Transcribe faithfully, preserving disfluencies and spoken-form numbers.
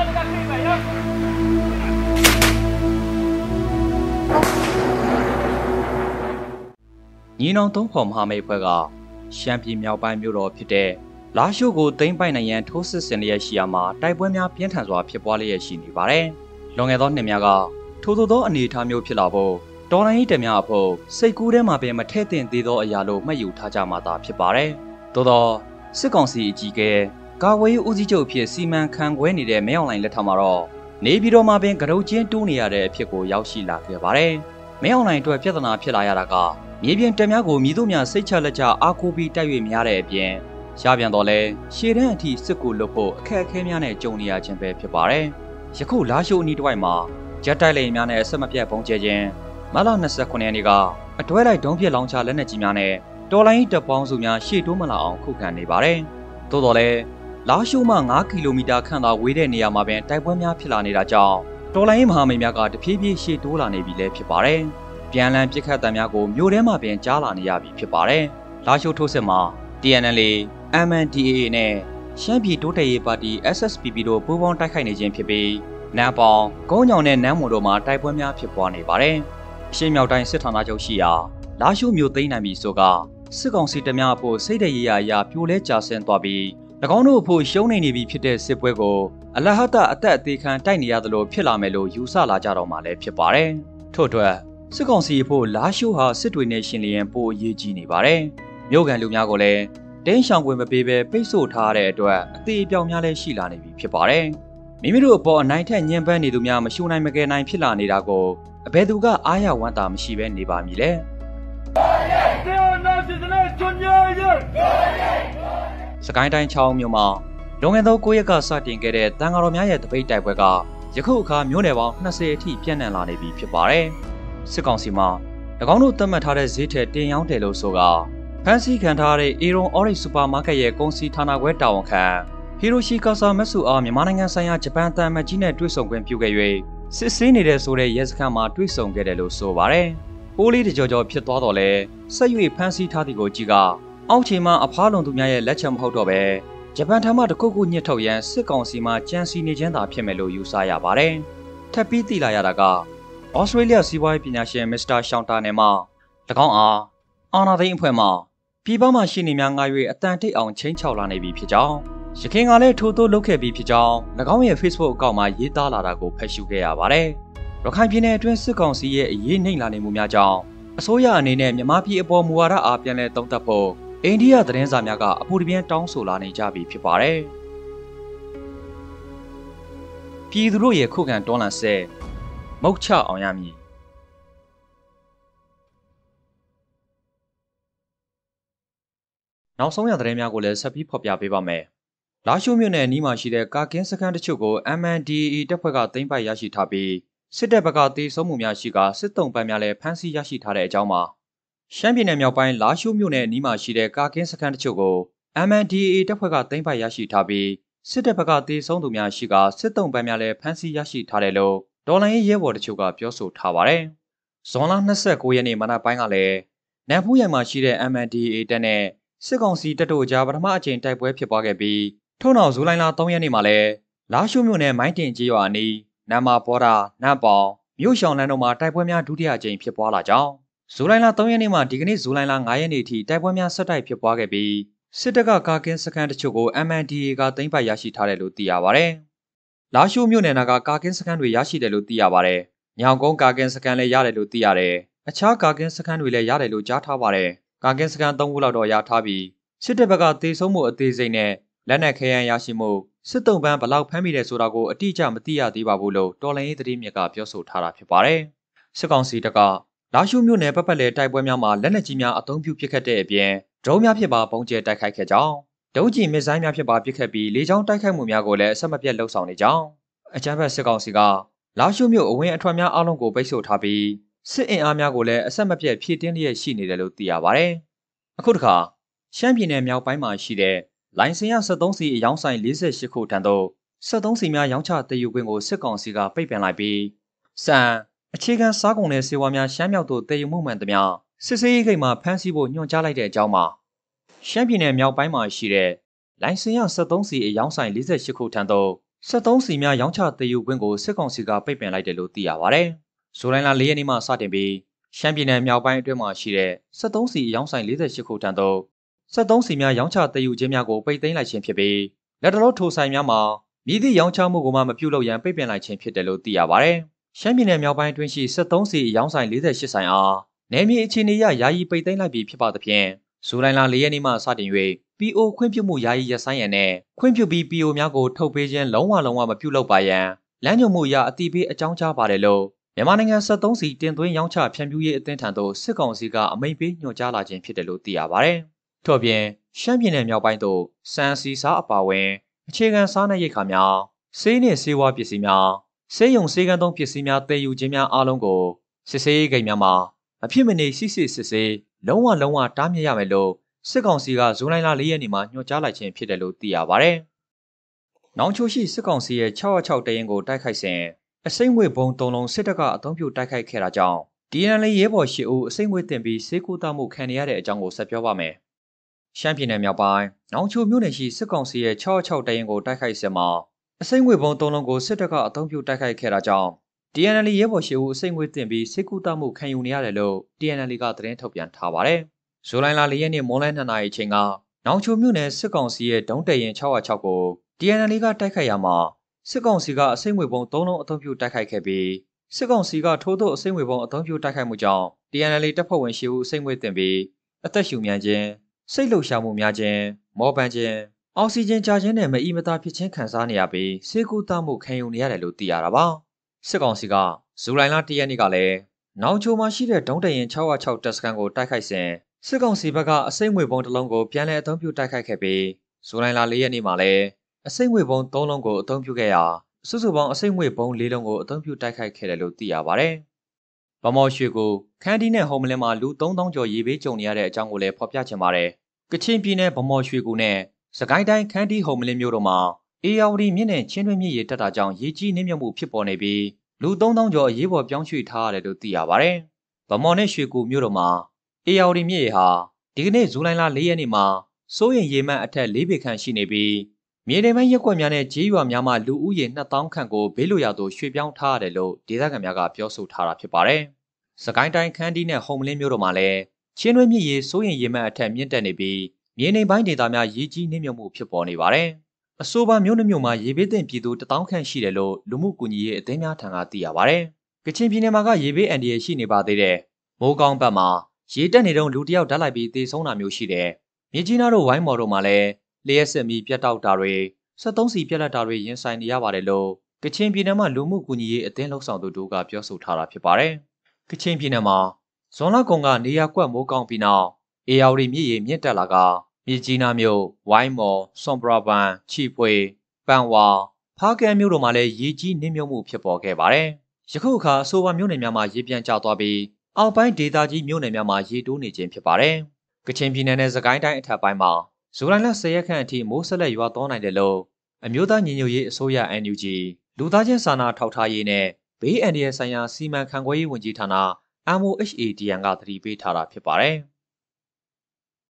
ညီနောင်သုံးဖော်မဟာမိတ်ဖွဲ့ကရှမ်းပြည်မြောက်ပိုင်းမြို့တော်ဖြစ်တဲ့လာရှိုးကိုသိမ်းပိုက်နိုင်ရန်ထိုးစစ်ဆင်လျက်ရှိရာမှာတိုက်ပွဲများပြင်းထန်စွာဖြစ်ပွားလျက်ရှိနေပါတယ်။လွန်ခဲ့သောနှစ်များကထိုသို့သောအနေအထားမျိုးဖြစ်လာဖို့တော်လိုင်းရေးတများအဖို့စိတ်ကူးထဲမှာပင်မထည့်သင့်သေးသောအရာလို့မှတ်ယူထားကြမှာသာဖြစ်ပါတယ်။သို့သောစစ်ကောင်စီအကြီးအကဲကာဝေးဦးစီးချုပ်ဖြစ်စီမံခန့်ခွဲနေတဲ့မင်းအောင်လှိုင်လက်ထက်မှာတော့နေပြည်တော်မှာပင်ကရုတ်ချင်းတူးနေရတဲ့အဖြစ်ကိုရောက်ရှိလာခဲ့ပါတယ်။မင်းအောင်လှိုင်အတွက်ပြဿနာဖြစ်လာရတာကမြေပြင်တပ်များကိုမြည်သူများစိတ်ချလက်ချအားကိုးပြီးတိုက်၍များတဲ့အပြင်ရပြန်တော့လဲရှေ့တန်းအထိစစ်ကူလုပ်ဖို့အခက်အခဲများနဲ့ကြုံနေရခြင်းပဲဖြစ်ပါတယ်။ယခုလာရှိုးအနီးတစ်ဝိုက်မှာဂျက်တိုက်လေများနဲ့ဆက်မပြတ်ပုံကျဲခြင်းမလ၂၉ရက်နေ့ကအတွဲလိုက်ဒုံးပစ်လောင်ချလက်နက်ကြီးများနဲ့တော်လိုင်းတပ်ပေါင်းစုများရှေ့တိုးမလာအောင်ခုခံနေပါတယ်။သို့တော်လဲလာရှိုးမှ၅ကီလိုမီတာခန့်သာဝေးတဲ့နေရာမှာပင်တိုက်ပွဲများဖြစ်လာနေတာကြောင့်တော်လိုင်းမဟာမိတ်များကတဖြည်းဖြည်းရှေ့တိုးလာနေပြီလည်းဖြစ်ပါတယ်။ပြန်လည်ပစ်ခတ်တံများကိုမြို့ထဲမှာပင်ကြားလာနေရပြီဖြစ်ပါတယ်။လာရှိုးထိုးစစ်မှာ T N L A M N D A A နဲ့ရှမ်းပြည်တိုးတက်ရေးပါတီ S S P P တို့ပူးပေါင်းတိုက်ခိုက်နေခြင်းဖြစ်ပြီးနန်းပေါင်ကုန်းညောင်နဲ့နန်းမွန်တို့မှာတိုက်ပွဲများဖြစ်ပွားနေပါတယ်။အရှေ့မြောက်တိုင်းစစ်ဌာနချုပ်ရှိရာလာရှိုးမြို့သိမ်းနိုင်ပြီဆိုကစစ်ကောင်စီတပ်များအဖို့စိတ်တရေရာအရာပြိုလဲကျဆင်းသွားပြီး၎င်းတို့အဖို့ရှုံးနေနေပြီဖြစ်တဲ့စစ်ပွဲကိုအလဟတအသက်အသေးခံတိုက်နေရသလိုဖြစ်လာမယ်လို့ယူဆလာကြတော့မှလည်းဖြစ်ပါတယ်။ထို့အတွက်စစ်ကောင်စီအဖို့လာရှိုးဟာစစ်တွေနဲ့ရှင်လျင်ပိုအရေးကြီးနေပါတယ်။မြို့ကန်လူများကိုလည်းတင်းရှောင်ခွင့်မပေးဘဲပိတ်ဆို့ထားတဲ့အတွက်အသေးအပြောင်များလည်းရှိလာနေပြီဖြစ်ပါတယ်။မိမိတို့အပေါ်အနိုင်ထက်ညှဉ်းပန်းနေသူများမရှုနိုင်မကယ်နိုင်ဖြစ်လာနေတာကိုအဘယ်သူကအားရဝမ်းသာမရှိဘဲနေပါမည်လဲ။စကိုင်းတိုင်းချောင်းမြို့မှာလွန်ခဲ့သော၉ရက်ကစတင်ခဲ့တဲ့တန်ဃာတော်များရဲ့တပိတ်တိုက်ပွဲကယခုအခါမြို့နယ်ပေါင်း၂၀အထိပြန့်နှံ့လာနေပြီဖြစ်ပါတယ်။စစ်ကောင်စီမှာ၎င်းတို့သတ်မှတ်ထားတဲ့ဈေးထက်တင်ရောင်းတယ်လို့ဆိုကဖန်စီခံထားတဲ့ Aeron Orange Supermarket ရဲ့ကုန်စည်ဌာနခွဲတာဝန်ခံဟီရိုရှီကာဆာမက်ဆူအားမြန်မာနိုင်ငံဆိုင်ရာဂျပန်တန်မတ်ကြီးနဲ့တွေ့ဆုံခွင့်ပြုခဲ့၍စစ်ဆေးနေတဲ့ဆိုတဲ့ရဲစခန်းမှာတွေ့ဆုံခဲ့တယ်လို့ဆိုပါတယ်။ပိုးလေးတကြောကြောဖြစ်သွားတော့လဲဆက်၍ဖန်စီထားသည်ကိုကြည့်ကအောက်ခြေမှာအဖားလုံသူများရဲ့လက်ချက်မဟုတ်တော့ပဲဂျပန်ထမတခုခုညှစ်ထုတ်ရန်စစ်ကောင်စီမှကြံစီနေခြင်းသာဖြစ်မယ်လို့ယူဆရပါတယ်။ထပ်ပြီးသိလာရတာကဩစတြေးလျစီးပွားရေးပညာရှင်မစ္စတာရှောင်းတာနယ်မှ၎င်းအားအာနာသိန်းအဖွဲ့မှပြည်ပမှရှိနေများငှား၍အတန်တိတ်အောင်ချင်းချောက်လာနေပြီဖြစ်ကြောင်းရခိုင်ကလည်းထိုးထိုးလုပ်ခဲ့ပြီးဖြစ်ကြောင်း၎င်းရဲ့ Facebook အကောင့်မှာရေးသားလာတာကိုဖတ်ရှုခဲ့ရပါတယ်။ရခိုင်ပြည်နယ်အတွင်းစစ်ကောင်စီရဲ့အရေးနှိမ့်လာနေမှုများကြောင့်အစိုးရအနေနဲ့မြန်မာပြည်အပေါ်မူဝါဒအားပြန်လည်သုံးသပ်ဖို့အိန္ဒိယသတင်းစာများကအပူတပြင်းတောင်းဆိုလာနေကြပြီဖြစ်ပါတယ်။ပြည်သူတို့ရဲ့ခုခံတွန်းလှန်စစ်မုတ်ချအောင်ရမည်နောက်ဆုံးရသတင်းများကိုလည်းဆက်ပြီးဖော်ပြပေးပါမယ်။လာရှိုးမြို့နယ်အနီးမှာရှိတဲ့ကာကင်းစခန်းတချို့ကို M N D A A တပ်ဖွဲ့ကသိမ်းပိုက်ရရှိထားပြီးစစ်တပ်ဘက်ကတေဆုံးမှုများရှိကစစ်တုံးပန်းများလည်းဖမ်းဆီးရရှိထားတဲ့အကြောင်းပါ။ရှမ်းပြည်နယ်မြောက်ပိုင်းလာရှိုးမြို့နယ်အနီးမှာရှိတဲ့ကာကင်းစခန်းတချို့ကို M N D A A တပ်ဖွဲ့ကသိမ်းပိုက်ရရှိထားပြီးစစ်တပ်ဘက်ကတေဆုံးသူများရှိကစစ်တုံးပန်းများလည်းဖမ်းဆီးရရှိထားတယ်လို့ဒေါ်လာရေးရဲဘော်တချို့ကပြောဆိုထားပါတယ်။ဇွန်လ၂၉ရက်နေ့မနက်ပိုင်းကလည်းနန်ဖူးရိုင်မှာရှိတဲ့ M N D A A တပ်နဲ့စစ်ကောင်စီတပ်တို့ကြားပထမအကြိမ်တိုက်ပွဲဖြစ်ပွားခဲ့ပြီးထို့နောက်ဇူလိုင်လ၃ရက်နေ့မှာလည်းလာရှိုးမြို့နယ်မိုင်းတင်ကျေးရွာအနီးနမ်မာဘော်ဒါနမ်ပေါင်မြို့ရှောင်းလန်းတို့မှာတိုက်ပွဲများဒုတိယအကြိမ်ဖြစ်ပွားလာကြောင်းဇူလိုင်လ၃ရက်နေ့မှာဒီကနေ့ဇူလိုင်လ၅ရက်နေ့ထိတိုက်ပွဲများဆက်တိုက်ဖြစ်ပွားခဲ့ပြီးစစ်တပ်ကကာကင်းစခန်းတချို့ကို M N D A A ကသိမ်းပိုက်ရရှိထားတယ်လို့သိရပါတယ်။လာရှိုးမြို့နယ်နာကကာကင်းစခန်းတွေရရှိတယ်လို့သိရပါတယ်။ညောင်ကုန်းကာကင်းစခန်းလည်းရတယ်လို့သိရတယ်။အခြားကာကင်းစခန်းတွေလည်းရတယ်လို့ကြားထားပါတယ်။ကာကင်းစခန်း၃ခုလောက်တော့ရထားပြီးစစ်တပ်ဘက်ကတေဆုံးမှုအသေးစိတ်နဲ့လက်နက်ခဲယမ်းရရှိမှုစစ်တုံးပန်းဘလောက်ဖမ်းမိတယ်ဆိုတာကိုအတိအကျမသိရသေးပါဘူးလို့တော်လိုင်းရေးသတင်းမြစ်ကပြောဆိုထားတာဖြစ်ပါတယ်။စစ်ကောင်စီတပ်ကလာရှိုးမြို့နယ်ပတ်ပတ်လည်တိုက်ပွဲများမှာလက်နက်ကြီးများအသုံးပြုပစ်ခတ်တဲ့အပြင်ဒရုန်းများဖြစ်ပါပုံကျဲတိုက်ခိုက်ခဲ့ကြောင်းဒုံးကျည်မစ်ဇိုင်းများဖြစ်ပါပစ်ခတ်ပြီးလေကြောင်းတိုက်ခိုက်မှုများကိုလည်းအဆက်မပြတ်လှုပ်ဆောင်နေကြောင်းအကြမ်းဖက်စစ်ကောင်စီကလာရှိုးမြို့အဝင်အထွက်များအလုံးကိုပိတ်ဆို့ထားပြီးစစ်အင်အားများကိုလည်းအဆက်မပြတ်ဖြည့်တင်းလျက်ရှိနေတယ်လို့သိရပါတယ်။အခုတခါရှမ်းပြည်နယ်မြောက်ပိုင်းမှာရှိတဲ့လိုင်စင်ရစက်သုံးစီအယောင်းဆိုင်၄၈ခုထံသို့စက်သုံးစီများရောင်းချတည်ယူခွင့်ကိုစစ်ကောင်စီကပိတ်ပင်လိုက်ပြီးစံအခြေခံစားကုန်နဲ့ဆေးဝါးများရှမ်းမြောက်သို့တည်ယူမှုမှန်သမျှစစ်ဆေးရေးဂိတ်မှာဖမ်းဆီးဖို့ညွှန်ကြားလိုက်တဲ့အကြောင်းမှာရှမ်းပြည်နယ်မြောက်ပိုင်းမှာရှိတဲ့လိုင်စင်ရစက်သုံးစီအယောင်းဆိုင်၄၈ခုထံသို့စက်သုံးစီများရောင်းချတည်ယူခွင့်ကိုစစ်ကောင်စီကပိတ်ပင်လိုက်တယ်လို့သိရပါတယ်။ဇူလိုင်လ၄ရက်နေ့မှစတင်ပြီးရှမ်းပြည်နယ်မြောက်ပိုင်းအတွင်းမှာရှိတဲ့စက်သုံးစီအယောင်းဆိုင်၄၈ခုထံသို့စက်သုံးစီများရောင်းချတည်ယူခြင်းများကိုပိတ်သိမ်းလိုက်ခြင်းဖြစ်ပြီးလက်တလုံးထိုဆိုင်များမှာမြည်သည့်ရောင်းချမှုကိုမှမပြုလုပ်ရန်ပိတ်ပင်လိုက်ခြင်းဖြစ်တယ်လို့သိရပါတယ်။ရှမ်းပြည်နယ်မြောက်ပိုင်းအတွင်းရှိစက်သုံးစီအယောင်းဆိုင်၄၈ဆိုင်အားနယ်မြေအခြေအနေအရယာယီပိတ်သိမ်းလိုက်ပြီးဖြစ်ပါသဖြင့်ဇူလိုင်လ၄ရက်နေ့မှစတင်၍ ပီ အို ခွင့်ပြုမှုယာယီရပ်ဆိုင်းရန်နဲ့ခွင့်ပြုပြီး ပီ အို များကိုထုတ်ပေးခြင်းလုံးဝလုံးဝမပြုလုပ်ပါရန်လမ်းညွှန်မှုအရအတိပေးအကြောင်းကြားပါတယ်လို့မြန်မာနိုင်ငံစက်သုံးစီတင်သွင်းရောင်းချဖြန့်ဖြူးရေးအသင်းထံသို့စစ်ကောင်စီကအမိန့်ပေးညွှန်ကြားလာခြင်းဖြစ်တယ်လို့သိရပါတယ်။ထို့ပြင်ရှမ်းပြည်နယ်မြောက်ပိုင်းသို့စံစီစားအပါအဝင်အခြေခံစားနပ်ရိက္ခာများဆေးနှင့်ဆေးဝါးပစ္စည်းများဆေးရုံဆေးကန်းသုံးပစ္စည်းများတည်ယူခြင်းများအားလုံးကိုစစ်ဆေးရေးဂိတ်များမှာအဖြစ်မနေစစ်ဆေးစစ်ဆေးလုံးဝလုံးဝတားမြစ်ရမယ်လို့စစ်ကောင်စီကဇူလိုင်လ၄ရက်နေ့မှာညွှန်ကြားလိုက်ခြင်းဖြစ်တယ်လို့သိရပါတယ်။နောင်ချိုရှိစစ်ကောင်စီရဲ့၆၀၆တရင်ကိုတိုက်ခိုက်စဉ်အစိမ့်ငွေဘုံသုံးလုံးစစ်တပ်ကအုံပြုတိုက်ခိုက်ခဲ့တာကြောင့် ဒီ အန် အယ် ရဲဘော်ရှစ်ဦးအစိမ့်ငွေတင်ပြီးစေကူတာမှုခံရတဲ့အကြောင်းကိုဆက်ပြောပါမယ်။ရှမ်းပြည်နယ်မြောက်ပိုင်းနောင်ချိုမြို့နယ်ရှိစစ်ကောင်စီရဲ့၆၀၆တရင်ကိုတိုက်ခိုက်စဉ်မှာအစိမ့်ငွေဘုံသုံးလုံးကိုစစ်တပ်ကအုံပြုတိုက်ခိုက်ခဲ့တာကြောင့် ဒီ အန် အယ် ရဲဘော်ရှစ်ဦးအစိမ့်ငွေတင်ပြီးစေကူတာမှုခံယူနေရတယ်လို့ ဒီ အန် အယ် ကသတင်းထုတ်ပြန်ထားပါတယ်။ဇူလိုင်လ၄ရက်နေ့မွန်းလယ်နှစ်နာရီချိန်ကနောင်ချိုမြို့နယ်စစ်ကောင်စီရဲ့ဒုံးတရင်၆၀၆ကို ဒီ အန် အယ် ကတိုက်ခိုက်ရမှာစစ်ကောင်စီကအစိမ့်ငွေပုံသုံးလုံးအသုံးပြုတိုက်ခိုက်ခဲ့ပြီးစစ်ကောင်စီကထိုးသောအစိမ့်ငွေပုံအသုံးပြုတိုက်ခိုက်မှုကြောင့် ဒီ အန် အယ် တပ်ဖွဲ့ဝင်ရှစ်ဦးအစိမ့်ငွေတင်ပြီးအသက်ရှူမြန်ခြင်းစိတ်လှုပ်ရှားမှုများခြင်းမောပန်းခြင်းအောက်ဆီဂျင်ကျခြင်းနဲ့မအီမသာဖြစ်ခြင်းခံစားနေရပြီးဆေးကုသမှုခံယူနေရတယ်လို့သိရတာပါစစ်ကောင်စီကဇူလိုင်လ၁ရက်နေ့ကလည်းနောင်ချိုမှာရှိတဲ့ဒုံးတရင်၆၀၆တပ်စခန်းကိုတိုက်ခိုက်စဉ်စစ်ကောင်စီဘက်ကအစိမ့်ငွေပုံတစ်လုံးကိုပြန်လည်အသုံးပြုတိုက်ခိုက်ခဲ့ပြီးဇူလိုင်လ၄ရက်နေ့မှာလည်းအစိမ့်ငွေပုံသုံးလုံးကိုအသုံးပြုခဲ့ရာစုစုပေါင်းအစိမ့်ငွေပုံလေးလုံးကိုအသုံးပြုတိုက်ခိုက်ခဲ့တယ်လို့သိရပါတယ်။ဗမော်ရွှေကိုခန်းတီးနဲ့ဟုံမလင်းမှာလူသုံးသောင်းကျော်ရေဘေးကြုံနေရတဲ့အကြောင်းကိုလည်းဖော်ပြချင်ပါတယ်။ကချင်ပြည်နယ်ဗမော်ရွှေကိုနဲ့စကိုင်းတိုင်းခန်းတီးဟုံမလင်းမြို့တို့မှာအေယာဝတီမြစ်နဲ့ချင်းတွင်းမြစ်ရေတက်တာကြောင့်ရေကြီးနှိမ့်မြုပ်မှုဖြစ်ပေါ်နေပြီးလူသုံးသောင်းကျော်အရေးပေါ်ပြောင်းရွှေ့ထားရတယ်လို့သိရပါတယ်။ဗမော်နဲ့ရွှေကူမြို့တို့မှာအေယာဝတီမြစ်ရေဟာဒီကနေ့ဇူလိုင်လ၄ရက်နေ့မှာစိုးရိမ်ရေမှတ်အထက်၄ပေခန့်ရှိနေပြီးမြေနေပိုင်းရက်ကွက်များနဲ့ကြေးရွာများမှာလူဦးရေနှစ်သောင်းခန့်ကိုဘေးလွတ်ရာသို့ရွှေ့ပြောင်းထားရတယ်လို့ဒေသခံများကပြောဆိုထားတာဖြစ်ပါတယ်။စကိုင်းတိုင်းခန်းတီးနဲ့ဟုံမလင်းမြို့တို့မှာလည်းချင်းတွင်းမြစ်ရေစိုးရိမ်ရေမှတ်အထက်မြင့်တက်နေပြီးမြေနေပိုင်းဒေသများရေကြီးနှိမ့်မြုပ်မှုဖြစ်ပေါ်နေပါတယ်။အဆိုပါမြို့နှမြို့မှာရေဘေးသင့်ပြည်သူတစ်သောင်းခန့်ရှိတယ်လို့လူမှုကူညီရေးအသင်းများထံကသိရပါတယ်။ကချင်ပြည်နယ်မှာကရေဘေးအန္တရာယ်ရှိနေပါသေးတယ်။မိုးကောင်းဘက်မှာရေတက်နေတော့လူတယောက်ဓာတ်လိုက်ပြီးသေဆုံးတာမျိုးရှိတယ်။မြေကြီးနားတို့ဝိုင်းမော်တို့မှာလည်းလျှက်စစ်မီပြတ်တောက်တာတွေစက်သုံးစီပြက်လက်တာတွေရင်ဆိုင်နေရပါတယ်လို့ကချင်ပြည်နယ်မှာလူမှုကူညီရေးအသင်းလှုပ်ဆောင်သူတို့ကပြောဆိုထားတာဖြစ်ပါတယ်။ကချင်ပြည်နယ်မှာဇွန်လကုန်ကနေရာကွက်မိုးကောင်းပြီးနောက်အေယာဝတီမြစ်ရေမြင့်တက်လာကမြေကြီးနားမြို့ဝိုင်းမော်စွန်ပရာပန်ချီဖွေပန်ဝါဖားကဲမြို့တို့မှာလည်းရေကြီးနှိမ့်မြုပ်မှုဖြစ်ပေါ်ခဲ့ပါတယ်။ယခုအခါအဆိုပါမြို့နယ်များမှာရေပြန်ကျသွားပြီးအောက်ပိုင်းဒေသကြီးမြို့နယ်များမှာရေတိုးနေခြင်းဖြစ်ပါတယ်။ကချင်ပြည်နယ်နဲ့စကိုင်းတိုင်းအထက်ပိုင်းမှာဇူလိုင်လ၁၀ရက်ခန့်အထိမိုးဆက်လက်ရွာသွန်းနိုင်တယ်လို့အမျိုးသားညီညွတ်ရေးအစိုးရ အန် ယူ ဂျီ လူသားချင်းစာနာထောက်ထားရေးနဲ့ဘေးအန္တရာယ်ဆိုင်ရာစီမံခန့်ခွဲရေးဝန်ကြီးဌာန အမ် အို အက်ချ် အေ ဒီ အန် ကသတိပေးထားတာဖြစ်ပါတယ်။